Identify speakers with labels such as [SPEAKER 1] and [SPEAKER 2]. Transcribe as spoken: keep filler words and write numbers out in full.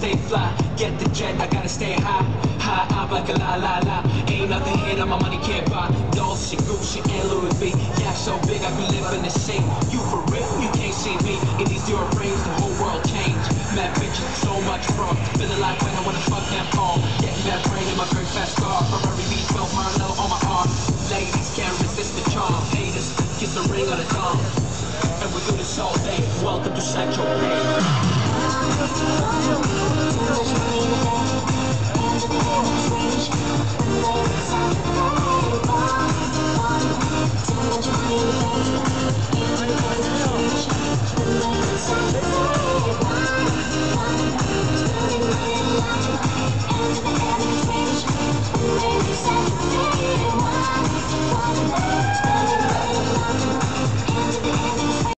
[SPEAKER 1] stay fly, get the jet, I gotta stay high. High up like a la la la. Ain't nothing here that my money can't buy. Dolce, Gucci, and Louis V. Yeah, so big I be living the scene. You for real, you can't see me. In these Dior rings, the whole world changed. Mad bitches, so much from. Feeling like when I wanna fuck them all. Getting that brain in my very fast car. Ferrari V twelve Marlowe on my arm. Ladies can't resist the charm. Haters, kiss the ring on the tongue. And we do this all day. Welcome to Sancho Bay.